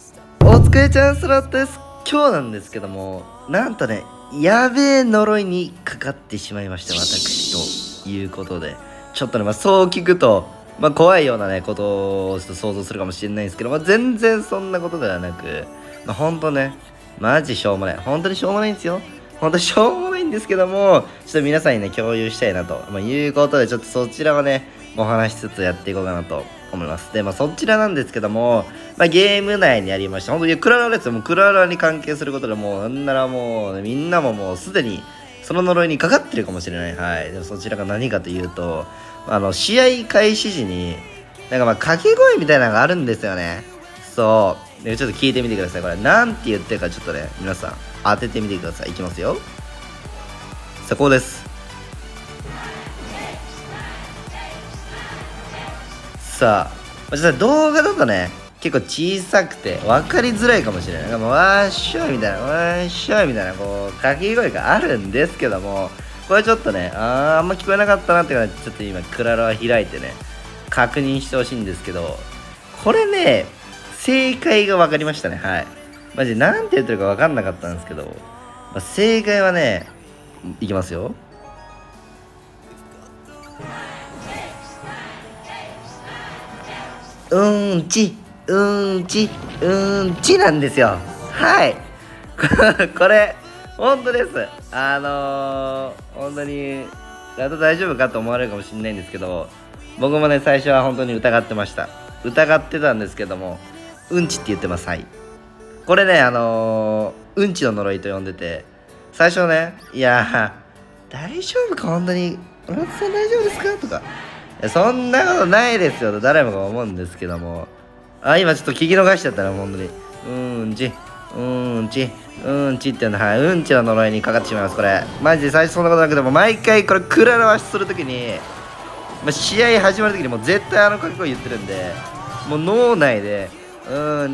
お疲れチャンスラットです。今日なんですけども、なんとね、やべえ呪いにかかってしまいました、私ということで、ちょっとね、そう聞くと、怖いようなね、ことをちょっと想像するかもしれないんですけど、全然そんなことではなく、ほんとね、マジしょうもない。本当にしょうもないんですよ。本当にしょうもないんですけども、ちょっと皆さんにね、共有したいなと、いうことで、ちょっとそちらをね、お話しつつやっていこうかなと思います。で、そちらなんですけども、ゲーム内にありました。本当にクラロワですよ。もうクラロワに関係することでもう、なんならもう、みんなももうすでに、その呪いにかかってるかもしれない。はい。でもそちらが何かというと、試合開始時に、なんか掛け声みたいなのがあるんですよね。そう。でちょっと聞いてみてください。これ、なんて言ってるかちょっとね、皆さん、当ててみてください。いきますよ。さあ、こうです。さあ、ちょっと動画だとね、結構小さくて分かりづらいかもしれない。わーっしょいみたいな、わーっしょいみたいな、こう、掛け声があるんですけども、これちょっとね、あんま聞こえなかったなっていうのは、ちょっと今、クラロワ開いてね、確認してほしいんですけど、これね、正解が分かりましたね。はい。マジ、なんて言ってるか分かんなかったんですけど、正解はね、いきますよ。うんちなんですよ。はい。これ、本当です。本当に、大丈夫かと思われるかもしれないんですけど、僕もね、最初は本当に疑ってました。疑ってたんですけども、うんちって言ってます。はい。これね、うんちの呪いと呼んでて、最初ね、いや大丈夫か本当に、村田さん大丈夫ですかとか、そんなことないですよと誰もが思うんですけども、今ちょっと聞き逃しちゃったら本当に、うんちっていうのは、うんちの呪いにかかってしまいます。これマジで最初そんなことなくても、毎回これクラロワするときに、試合始まるときにもう絶対掛け声言ってるんで、もう脳内で無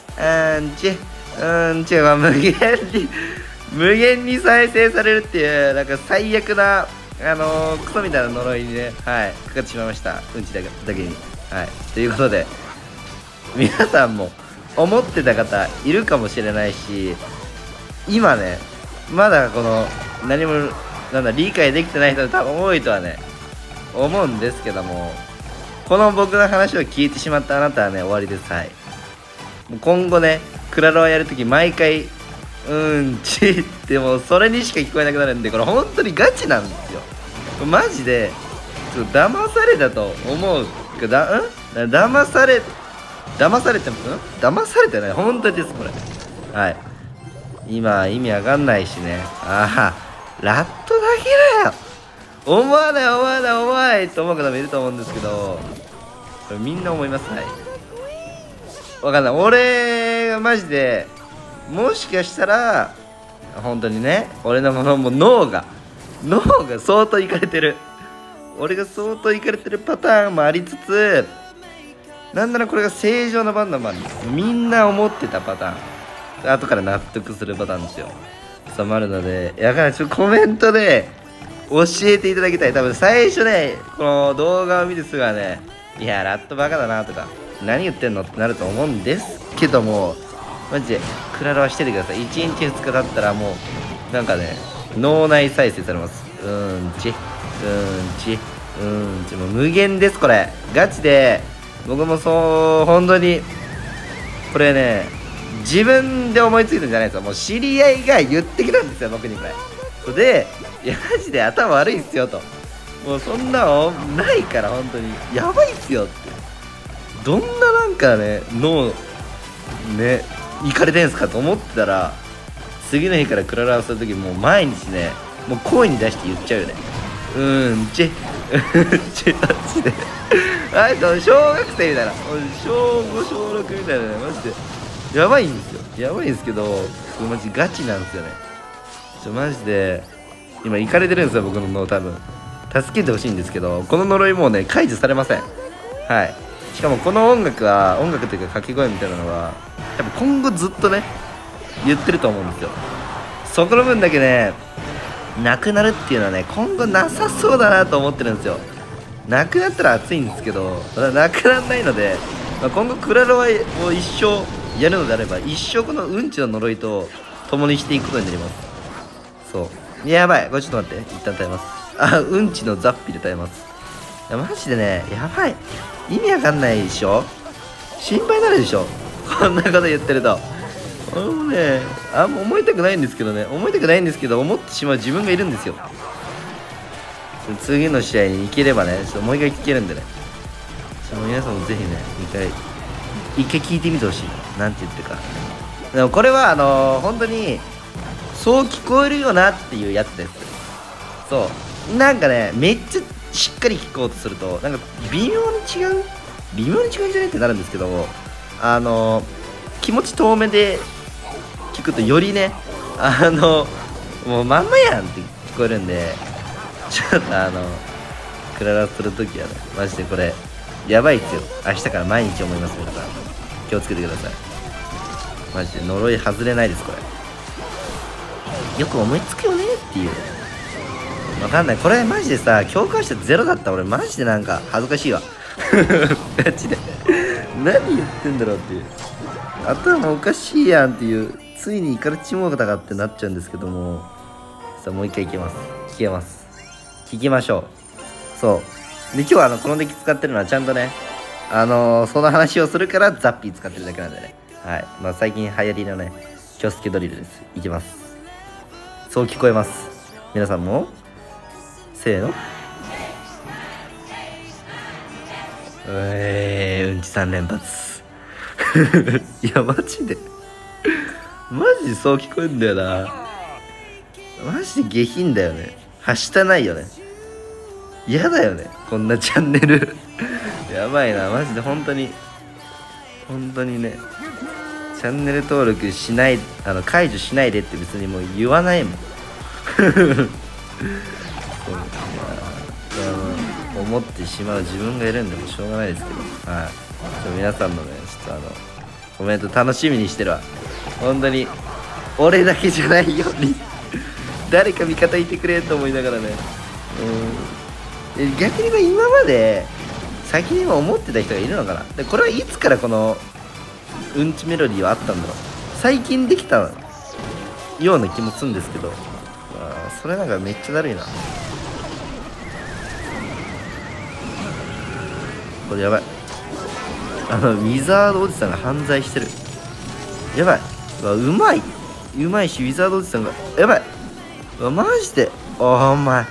限に再生されるっていう、なんか最悪なクソみたいな呪いにね、はい、かかってしまいました。うんちだけに。はい。ということで、皆さんも思ってた方いるかもしれないし、今ね、まだこの、何も、理解できてない人多分多いとはね、思うんですけども、この僕の話を聞いてしまったあなたはね、終わりです。はい。もう今後ね、クラロワやるとき毎回、うんちってもうそれにしか聞こえなくなるんで、これ本当にガチなんですよ。マジでちょっと騙されたと思う騙されてない。本当ですこれ。はい。今意味わかんないしね。ラットだけだよ、思わないと思う方もいると思うんですけど、これみんな思います。はい。わかんない。俺がマジでもしかしたら本当にね、俺のもう脳が相当いかれてる、俺が相当いかれてるパターンもありつつ、なんならこれが正常なパターンもあるんです。みんな思ってたパターン、後から納得するパターンですよ。そうもあるので、だからちょっとコメントで教えていただきたい。多分最初ね、この動画を見てすぐはね、いやラットバカだなとか、何言ってんのってなると思うんですけども、マジでクラロワしててください。1日2日経ったらもうなんかね、脳内再生されます。もう無限ですこれ。ガチで僕もそう、本当にこれね、自分で思いついたんじゃないですよ。もう知り合いが言ってきたんですよ、僕にこれで。いやマジで頭悪いっすよと、もうそんなのないから本当にやばいっすよって、どんななんかね、脳ねいかれてんすかと思ってたら、次の日からクラロワするときもう毎日ね、もう声に出して言っちゃうよね。マジで小学生みたいな、小5小6みたいなね、マジでやばいんですよ。やばいんですけど、マジガチなんですよね。マジで今いかれてるんですよ、僕の脳。多分助けてほしいんですけど、この呪いもうね解除されません。はい。しかもこの音楽というか掛け声みたいなのは多分今後ずっとね言ってると思うんですよ。そこの分だけね、なくなるっていうのはね、今後なさそうだなと思ってるんですよ。なくなったら熱いんですけど、ただなくならないので、今後クラロワを一生やるのであれば一生このうんちの呪いと共にしていくことになります。そうやばい、これちょっと待って、一旦耐えます。あ、うんちのザッピで耐えます。いやマジでね、やばい、意味わかんないでしょ、心配になるでしょ、こんなこと言ってると。俺もね、あんま思いたくないんですけどね、思いたくないんですけど、思ってしまう自分がいるんですよ。次の試合に行ければね、ちょっともう一回聞けるんでね、皆さんもぜひね、一回聞いてみてほしい。なんて言ってるか。でもこれは本当にそう聞こえるよなっていうやつです。そうなんかね、めっちゃしっかり聞こうとするとなんか微妙に違うんじゃないってなるんですけど、気持ち遠めで聞くとよりね、もうまんまやんって聞こえるんで、ちょっとクララするときはね、マジでこれやばいっすよ。明日から毎日思います。皆さん気をつけてください。マジで呪い外れないです。これよく思いつくよねっていう。わかんない、これマジでさ、共感者ゼロだった俺マジでなんか恥ずかしいわガチで何言ってんだろうっていう、頭おかしいやんっていう、ついにイカルチモータかってなっちゃうんですけども、さあもう一回聞きましょう。そうで、今日はこのデッキ使ってるのはちゃんとね、その話をするからザッピー使ってるだけなんでね。はい、まあ最近流行りのね、キョスケドリルです。いきます。そう聞こえます。皆さんもせーの。うんち3連発いやマジでそう聞こえんだよな。マジで下品だよね。はしたないよね。嫌だよね、こんなチャンネルやばいな、マジで本当にね、チャンネル登録しない、解除しないでって別にもう言わないもんそう思ってしまう自分がいるんでもしょうがないですけど、はい、皆さんのね、ちょっとコメント楽しみにしてるわ。本当に俺だけじゃないように誰か味方いてくれと思いながらね。逆に今まで先にも思ってた人がいるのかな。でこれはいつからこのうんちメロディーはあったんだろう。最近できたような気もするんですけど、それなんかめっちゃだるいな。これやばい、ウィザードおじさんが犯罪してる。やばい、うまいし、ウィザードおじさんがやばい、マジでお前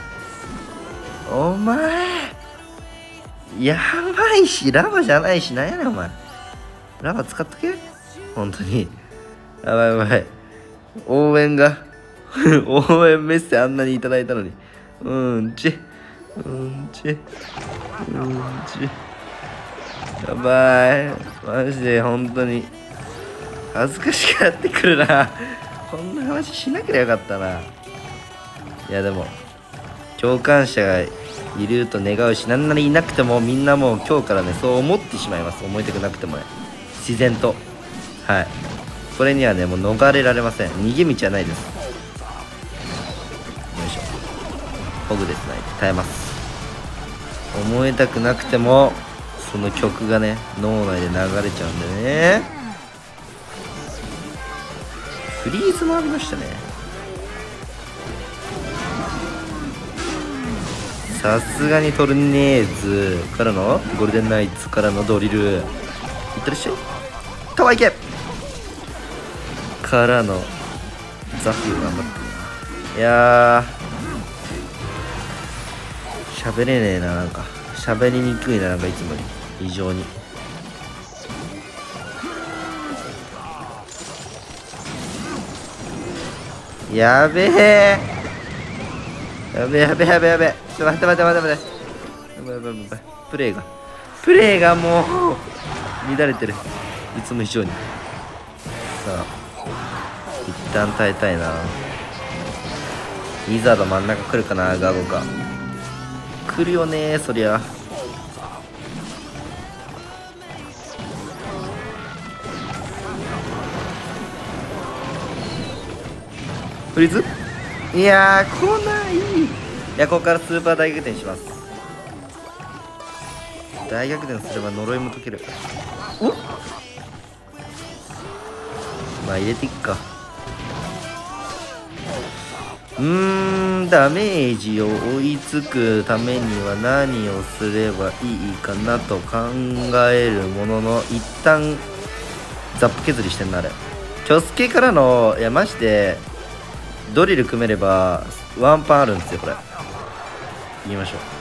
やばいし、ラバじゃないし、なんやねんお前。ラバ使っとけ本当に。やばい応援が応援メッセあんなにいただいたのに、やばい、マジで本当に恥ずかしくなってくるなこんな話しなければよかったな。いやでも共感者がいると願うし、なんならいなくてもみんなもう今日からね、そう思ってしまいます。思いたくなくてもね、自然と。はい、これにはね、もう逃れられません。逃げ道はないです。よいしょ、ホグですね、耐えます。思いたくなくてもその曲がね、脳内で流れちゃうんでね。フリーズもありましたね。さすがにトルネーズからのゴールデンナイツからのドリル、いってらっしゃい、タワーいけからのザフ頑張って。いやー、喋れねえな、なんか喋りにくいな、なんかいつもより異常に。やべえ、ちょっと待って、プレイがもう乱れてる、いつも以上に。さあ一旦耐えたいな。ウィザード真ん中来るかな、ガゴか来るよね、そりゃ。フリーズ、いやー来ない。いや、ここからスーパー大逆転します。大逆転すれば呪いも解ける。おまあ入れていっか。ダメージを追いつくためには何をすればいいかなと考えるものの、一旦ザップ削りしてんな。あれキョスケからの、いやマジでドリル組めればワンパンあるんですよ。これ言いましょう。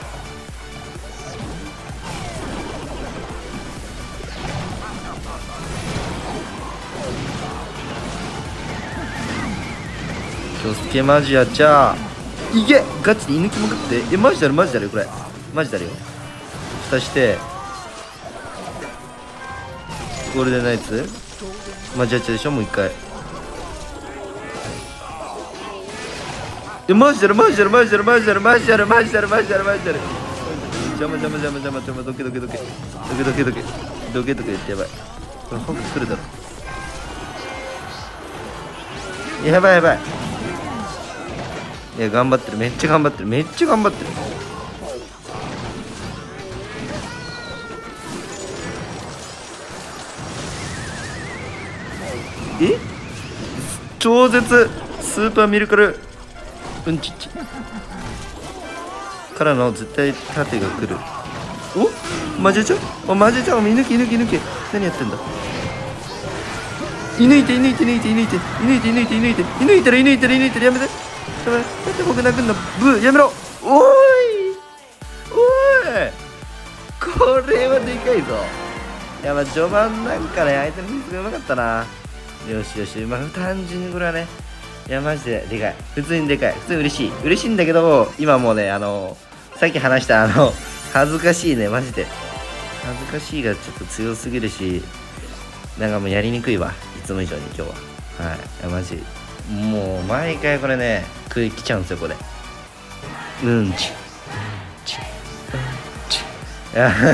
キョスケマジやっちゃいけ、ガチで居抜きまくって。マジであるマジであるよ。これマジであるよ。蓋してゴールデンナイツマジやっちゃでしょ。もう一回マジであるマジであるマジであるマジであるマジであるマジであるマジであるマジである。邪魔邪魔邪魔邪魔邪魔、ドケドケドケドケドケドケドケドケってやばい。これホック来るだろ。やばいやばい。いや頑張ってる、めっちゃ頑張ってる、めっちゃ頑張ってる。超絶スーパーミルクルうんちっちからの絶対縦が来る。おマジちゃん、マジちゃん、見抜け見抜け見抜け。何やってんだ。射抜いて射抜いて射抜いて射抜いて射抜いて射抜いて射抜いて射抜いてる射抜いてる射抜いてる。やめてやめて、待って、僕泣くんだ。ブーやめろ。おーいおい、これはでかいぞ。いやまあ序盤なんかね、相手のミスがうまかったな。よしよし、まあ単純にこれはね、いやマジででかい、普通にでかい、普通に嬉しいんだけど、今もうね、さっき話した恥ずかしいね、マジで恥ずかしいがちょっと強すぎるし、なんかもうやりにくいわ、いつも以上に今日は。はい、いやマジもう毎回これね来ちゃうんですよ。これうんちい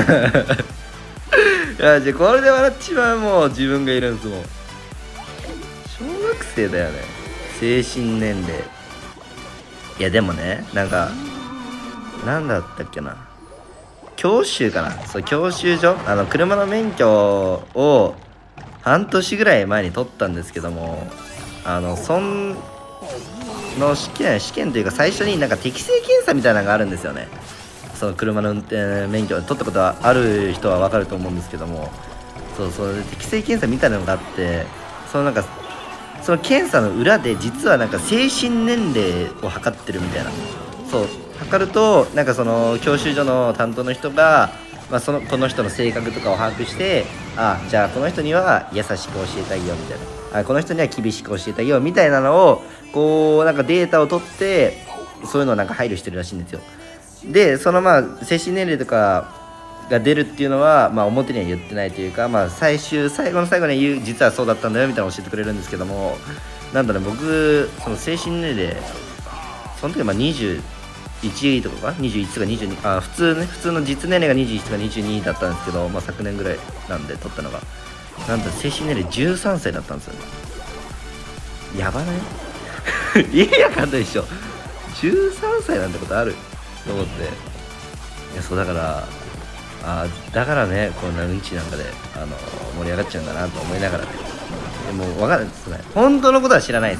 やじゃこれで笑っちまう、もう自分がいるんですもん。小学生だよね、精神年齢。いやでもね、なんかなんだったっけな、教習かな、そう教習所、車の免許を半年ぐらい前に取ったんですけども、そんの試験というか、最初になんか適正検査みたいなのがあるんですよね。その車の運転免許を取ったことはある人は分かると思うんですけども、そう適正検査みたいなのがあって、その検査の裏で実はなんか精神年齢を測ってるみたいな。そう測ると、なんかその教習所の担当の人が、まあ、この人の性格とかを把握して、じゃあこの人には優しく教えてあげようみたいな、この人には厳しく教えてあげようみたいなのをこうなんかデータを取って、そういうのをなんか配慮してるらしいんですよ。でそのまあ精神年齢とかが出るっていうのは、まあ、表には言ってないというか、まあ、最後の最後に言う、実はそうだったんだよみたいなのを教えてくれるんですけども、なんだろう、僕その精神年齢その時まあ21とか21とか22、普通の実年齢が21とか22だったんですけど、まあ、昨年ぐらいなんで取ったのが、なんと精神年齢13歳だったんですよね。やばない意味わかんないでしょ。13歳なんてことあると思って。いやそうだからだからね、こんなうんちなんかで盛り上がっちゃうんだなと思いながらね。でも分かるんですね、本当のことは知らないです。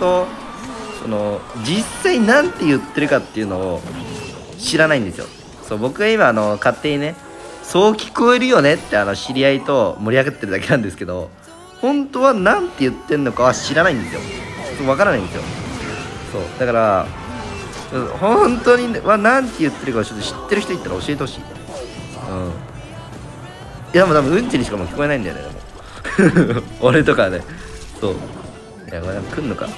実際なんて言ってるかっていうのを知らないんですよ。そう僕は今勝手にね、そう聞こえるよねって知り合いと盛り上がってるだけなんですけど、本当はなんて言ってんのかは知らないんですよ。分からないんですよ。そうだから本当にはなんて言ってるかをちょっと知ってる人いったら教えてほしい。いやもう多分うんちにしかもう聞こえないんだよね、でも俺とかね。そういやこれなんか来んのか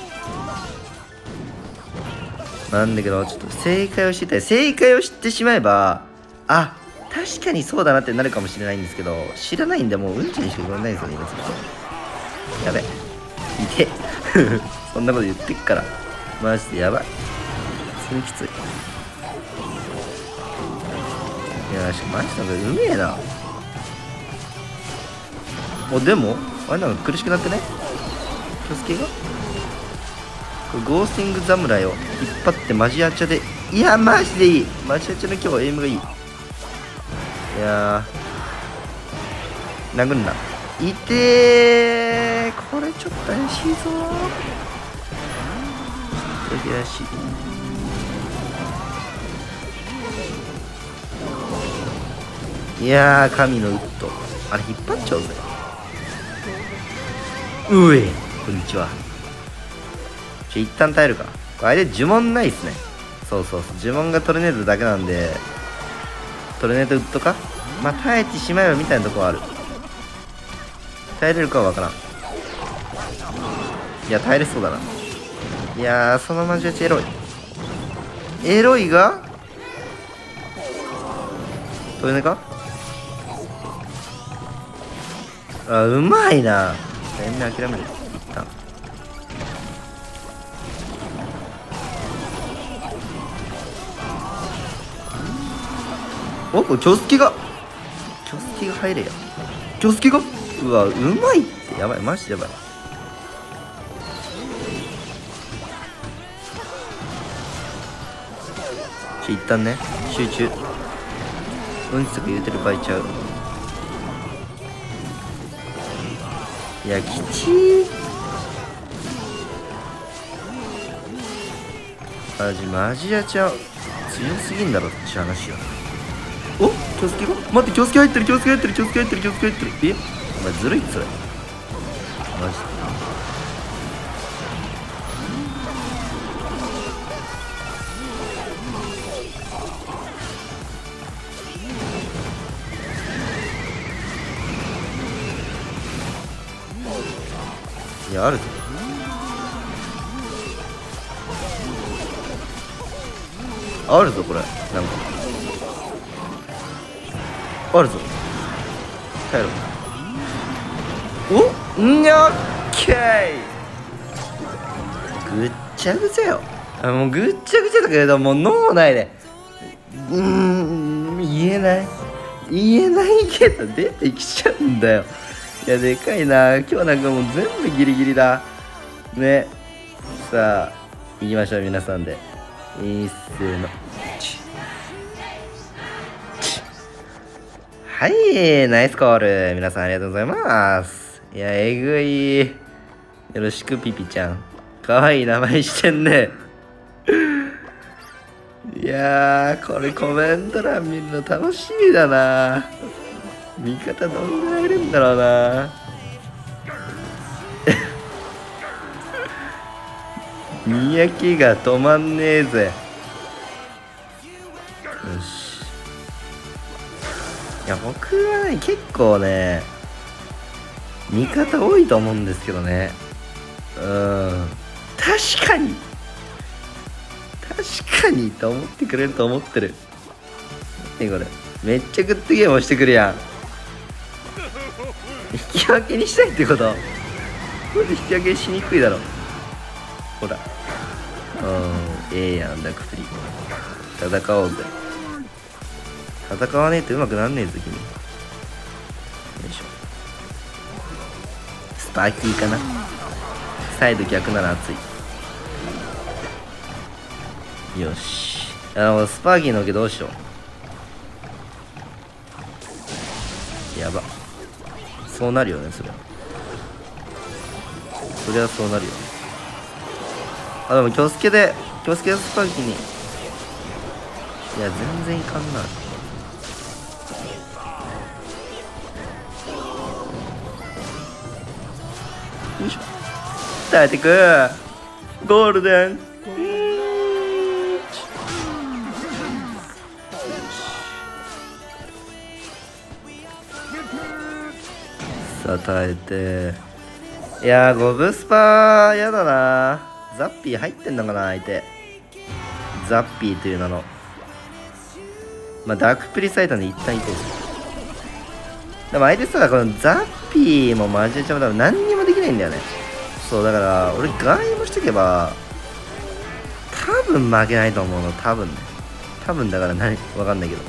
なんだけど、ちょっと正解を知りたい。正解を知ってしまえば確かにそうだなってなるかもしれないんですけど、知らないんでもううんちにしか聞こえないんですよね、今。やべいけそんなこと言ってっからマジでやばい、普通にきつい。いやマジなんかうめえな。でもあれなんか苦しくなってね、気をつけがこれゴースティング侍を引っ張ってマジアチャで、いやマジでいい、マジアチャの今日エイムがいい。いや殴んな、いてー、これちょっと怪しいぞー。怪しい。いやー、神のウッドあれ引っ張っちゃうぜ。うえ、こんにちは。一旦耐えるか。あれで呪文ないっすね。そうそうそう、呪文がトルネードだけなんで、トルネードウッドか、まあ耐えてしまえばみたいなとこはある。耐えれるかはわからん。いや耐えれそうだな。いやー、そのマジ打ちエロい。エロいがトルネか。あ、うまいな。延命諦める一旦。お、これ京介が入れや。京介が、うわ、うまいって。やばい、マジでやばい。一旦ね、集中。うんちとか言うてる場合ちゃう。いや、きちー。マジやちゃう。強すぎんだろって話よ。お、京介が、待って、京介入ってる。え、お前ずるいっそれ。マジで。いや、あるぞ。あるぞこれ。なんかあるぞ。耐えろ。お、んにゃっけー。ぐっちゃぐちゃよ。もうぐっちゃぐちゃだけど、もう脳内で言えないけど出てきちゃうんだよ。いや、でかいな。今日なんかもう全部ギリギリだね。さあ行きましょう、皆さんで。いいっせの。はい、ナイスコール。皆さんありがとうございます。いや、えぐい。よろしく、ピピちゃん。かわいい名前してんね。いやー、これコメント欄見るの楽しみだな。味方どんぐらいいるんだろうな。にやけが止まんねえぜ。よし。いや、僕はね、結構ね、味方多いと思うんですけどね。確かにと思ってくれると思ってる。ね、これめっちゃグッドゲームをしてくるやん。引き分けにしたいってこと。これで引き分けしにくいだろ。ほら、ええやん、ダクプリ。戦おうぜ。戦わねえとうまくなんねえぞ君。よいしょ。スパーキーかな。サイド逆なら熱い。よし。スパーキーの受けどうしよう。やば。そうなるよね、それはそうなるよね。あ、でも京介でスパーキーに。いや、全然いかんな。よいしょ。耐えてくゴールデン。さあ耐えて。いやー、ゴブスパーやだな。ザッピー入ってんのかな、相手。ザッピーという名の。まあダークプリサイドに一旦行こう。でも相手さ、このザッピーもマジでちゃう。何にもできないんだよね。そうだから俺外もしとけば多分負けないと思うの。多分だから何わかんないけど、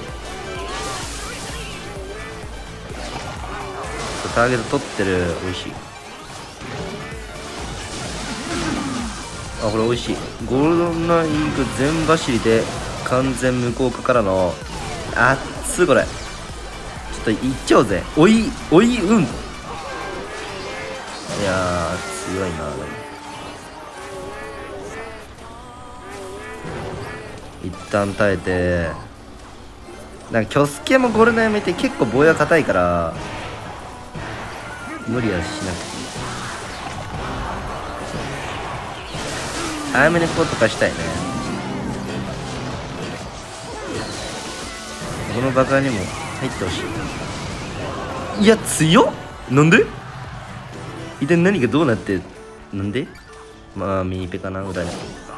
ターゲット取ってる。美味しい。あ、これ美味しい。ゴールドナイフ全走りで完全無効化からのあっつ。これちょっといっちゃおうぜ。おいうん。いや強いな。一旦耐えて、なんかキョスケもゴルナやめて結構防衛が硬いから無理はしなくていい。早めにこうとかしたいね。このバカにも入ってほしい。いや強っ。なんで一体何がどうなって、なんでまあミニペかなぐらい。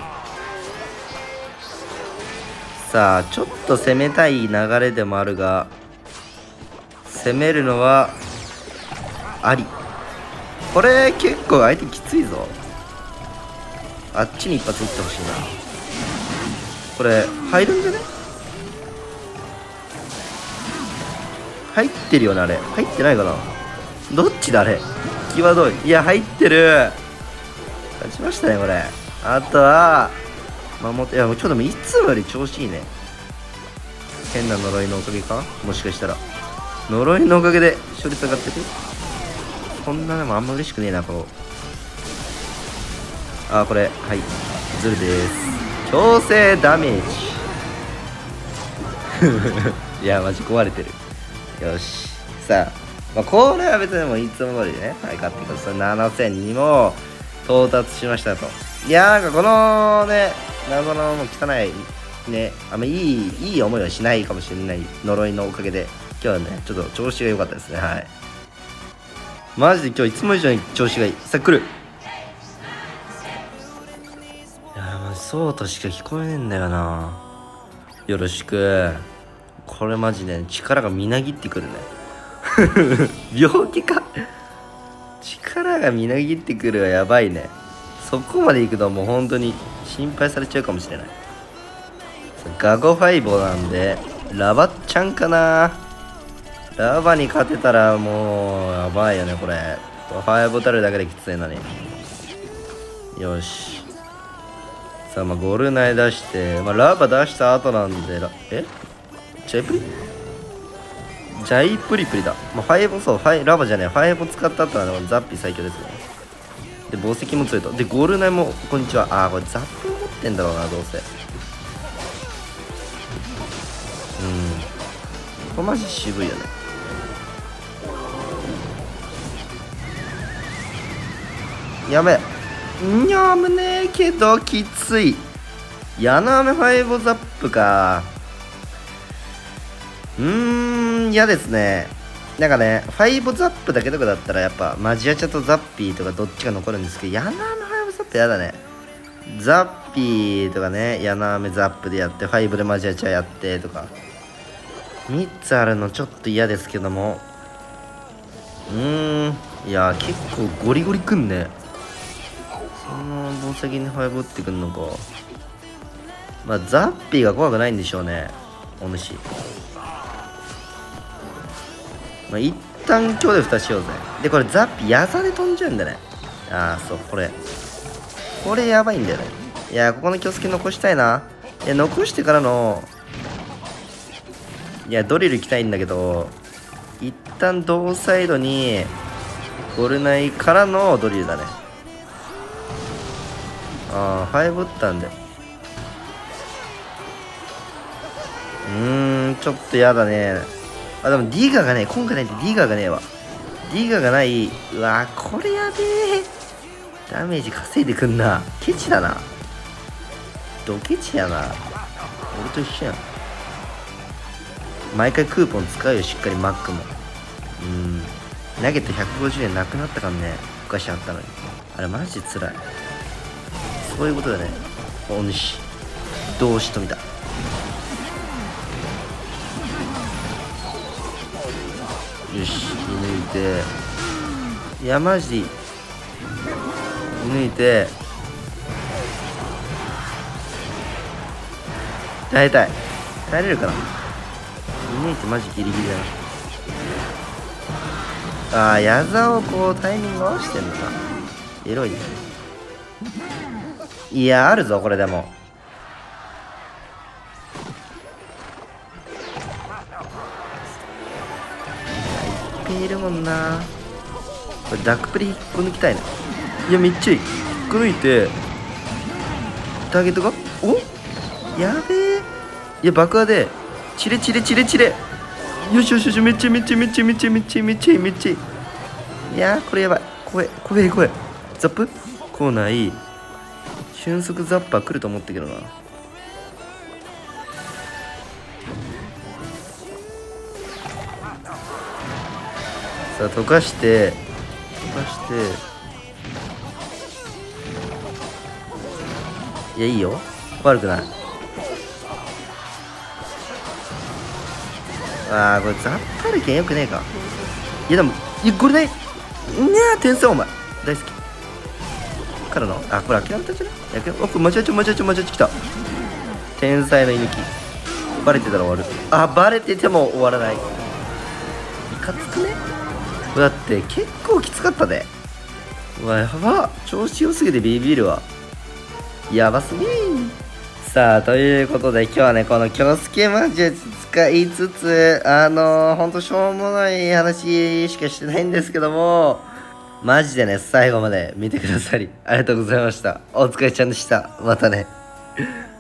さあちょっと攻めたい流れでもあるが、攻めるのはあり。これ結構相手きついぞ。あっちに一発撃ってほしいな。これ入るんじゃね。入ってるよね。あれ入ってないかな。どっちだあれ。際どい。いや入ってる。勝ちましたねこれ。あとは守って。いやもうちょっとでもいつもより調子いいね。変な呪いのおかげか。もしかしたら呪いのおかげで勝率上がってる。こんなでもあんま嬉しくねえな。これこれはいズルです。強制ダメージいやマジ壊れてる。よしさあ、これは別にもういつも通りね、はい、勝ってください。7000にも到達しましたと。いやなんかこのね謎のもう汚いね、あんまいい思いはしないかもしれない呪いのおかげで今日はねちょっと調子が良かったですね。はいマジで今日いつも以上に調子がいい。さあ来る。いやマジそうとしか聞こえねえんだよな。よろしく。これマジで、ね、力がみなぎってくるね病気か力がみなぎってくるはやばいね。そこまでいくともう本当に心配されちゃうかもしれない。ガゴファイボなんでラバッちゃんかな。ラバに勝てたらもうやばいよねこれ。ファイボタルだけできついのに。よしさあゴルナイ出して、ラバ出した後なんでジャイプリだ。ファイボラバじゃねえ。ファイボ使った後はザッピー最強ですね。で宝石も強いと。でゴルナイもこんにちは。これザップ持ってんだろうなどうせ。これマジ渋いよね。やべえ。やむねえけどきつい。ヤナメファイボザップか。嫌ですね。なんかねファイボザップだけとかだったらやっぱマジアチャとザッピーとかどっちが残るんですけど、ヤナメファイボザップやだね。ザッピーとかねヤナメザップでやってファイブでマジアチャやってとか3つあるのちょっと嫌ですけども。いや結構ゴリゴリくんね。その宝石にファイブ打ってくんのか。ザッピーが怖くないんでしょうねお主。一旦今日で蓋しようぜ。でこれザッピー矢座で飛んじゃうんだね。そうこれやばいんだよね。いやここの気をつけ残したいな。いや残してからのドリル行きたいんだけど、一旦同サイドにゴルナイからのドリルだね。5打ったんでちょっとやだね。でもディガがね今回ないってディガがねえわ。ディガがない。うわこれやべえ。ダメージ稼いでくんな。ケチだな。ドケチやな。俺と一緒やん。毎回クーポン使うよしっかりマックも。投げて150円なくなったからね。昔あったのに。あれマジでつらい。そういうことだね。お主どうしと見た。よし抜いて。いやマジ抜いて耐えたい。耐えれるかな。抜いてマジギリギリだな。矢沢をこうタイミング合わせてんのか。エロいね。いやあるぞこれ。でもいっぱいいるもんな。 これダックプリ引っこ抜きたいな。いやめっちゃいい。引っこ抜いてターゲットがやべえ。いや爆破でチレチレチレチレ。よしよしよし、めっちゃめっちゃめっちゃめっちゃめっちゃめっちゃいいめっちゃいい。いやーこれやばい。怖え怖え怖え。ザップ来ない。瞬足ザッパー来ると思ったけどな。さあ溶かしていやいいよ、悪くない。ああこれザッパル剣よくねえか。いやでもこれね、天才お前大好きからの。これ諦めたんじゃない。これマチャチョ来た。天才の居抜きバレてたら終わる。バレてても終わらない。いかつくね。だって結構きつかったで。うわやば、調子良すぎてビビるわ。やばすぎー。さあということで今日はねこの京介魔術使いつつほんとしょうもない話しかしてないんですけども、マジでね最後まで見てくださりありがとうございました。お疲れちゃんでした。またね。